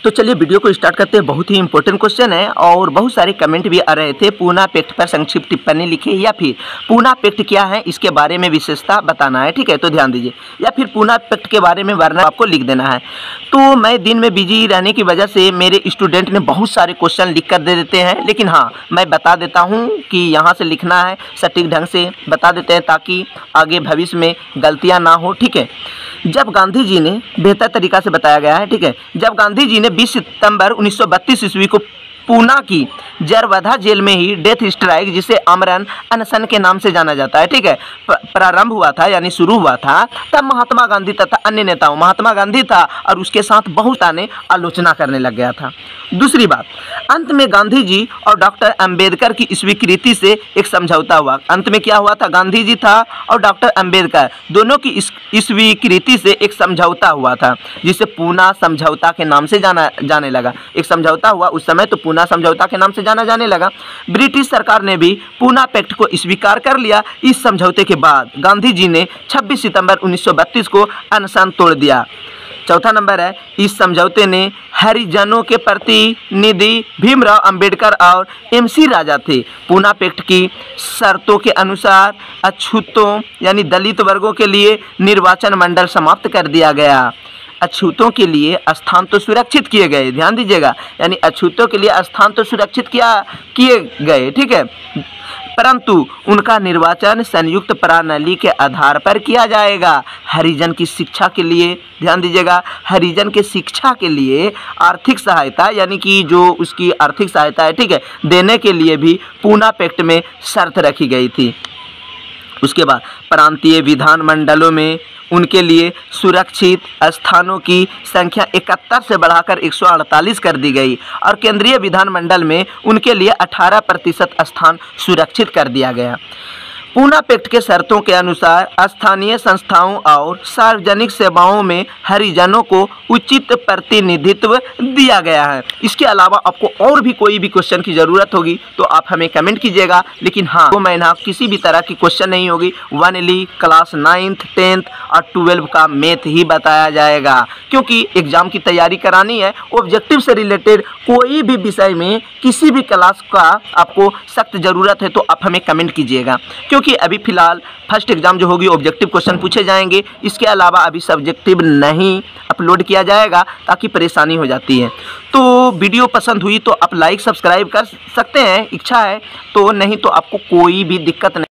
तो चलिए वीडियो को स्टार्ट करते हैं। बहुत ही इंपॉर्टेंट क्वेश्चन है और बहुत सारे कमेंट भी आ रहे थे। पूना पैक्ट पर संक्षिप्त टिप्पणी लिखिए या फिर पूना पैक्ट क्या है इसके बारे में विशेषता बताना है। ठीक है, तो ध्यान दीजिए, या फिर पूना पैक्ट के बारे में वर्णन आपको लिख देना है। तो मैं दिन में बिजी रहने की वजह से मेरे स्टूडेंट ने बहुत सारे क्वेश्चन लिख कर दे देते हैं, लेकिन हाँ मैं बता देता हूँ कि यहाँ से लिखना है, सटीक ढंग से बता देते हैं ताकि आगे भविष्य में गलतियाँ ना हो। ठीक है, जब गांधी जी ने बेहतर तरीका से बताया गया है। ठीक है, जब गांधी जी ने 20 सितंबर 1932 ईस्वी को पूना की जरवधा जेल में ही डेथ स्ट्राइक, जिसे आमरण अनशन के नाम से जाना जाता है, ठीक है, प्रारंभ हुआ था यानी शुरू हुआ था, तब महात्मा गांधी तथा अन्य नेताओं, महात्मा गांधी था और उसके साथ बहुत ने आलोचना करने लग गया था। दूसरी बात, अंत में गांधी जी और डॉक्टर अंबेडकर की स्वीकृति से एक समझौता हुआ। अंत में क्या हुआ था? गांधी जी था और डॉक्टर अंबेडकर दोनों की स्वीकृति से एक समझौता हुआ था, जिसे पूना समझौता के नाम से जाने लगा। एक समझौता हुआ उस समय, तो पूना समझौता के नाम से जाना जाने लगा। ब्रिटिश सरकार ने भी पूना पैक्ट को स्वीकार कर लिया। इस समझौते के बाद गांधी जी ने 26 सितंबर 1932 को अनशन तोड़ दिया। चौथा नंबर है, इस समझौते ने हरिजनों के प्रतिनिधि भीमराव अंबेडकर और एमसी राजा थे। पूना पैक्ट की शर्तों के अनुसार अछूतों यानी दलित वर्गों के लिए निर्वाचन मंडल समाप्त कर दिया गया। अछूतों के लिए स्थान तो सुरक्षित किए गए, ध्यान दीजिएगा, यानी अछूतों के लिए स्थान तो सुरक्षित किए गए, ठीक है, परंतु उनका निर्वाचन संयुक्त प्रणाली के आधार पर किया जाएगा। हरिजन की शिक्षा के लिए, ध्यान दीजिएगा, हरिजन के शिक्षा के लिए आर्थिक सहायता यानी कि जो उसकी आर्थिक सहायता है, ठीक है, देने के लिए भी पूना पैक्ट में शर्त रखी गई थी। उसके बाद प्रांतीय विधानमंडलों में उनके लिए सुरक्षित स्थानों की संख्या 71 से बढ़ाकर 148 कर दी गई और केंद्रीय विधानमंडल में उनके लिए 18% स्थान सुरक्षित कर दिया गया। पूना पैक्ट के शर्तों के अनुसार स्थानीय संस्थाओं और सार्वजनिक सेवाओं में हरिजनों को उचित प्रतिनिधित्व दिया गया है। इसके अलावा आपको और भी कोई भी क्वेश्चन की ज़रूरत होगी तो आप हमें कमेंट कीजिएगा, लेकिन हाँ 2 महीना किसी भी तरह की क्वेश्चन नहीं होगी। ओनली क्लास 9th 10th और 12 का मैथ ही बताया जाएगा, क्योंकि एग्ज़ाम की तैयारी करानी है। ऑब्जेक्टिव से रिलेटेड कोई भी विषय में किसी भी क्लास का आपको सख्त ज़रूरत है तो आप हमें कमेंट कीजिएगा, क्योंकि अभी फिलहाल फर्स्ट एग्जाम जो होगी ऑब्जेक्टिव क्वेश्चन पूछे जाएंगे। इसके अलावा अभी सब्जेक्टिव नहीं अपलोड किया जाएगा ताकि परेशानी हो जाती है। तो वीडियो पसंद हुई तो आप लाइक सब्सक्राइब कर सकते हैं, इच्छा है तो, नहीं तो आपको कोई भी दिक्कत नहीं।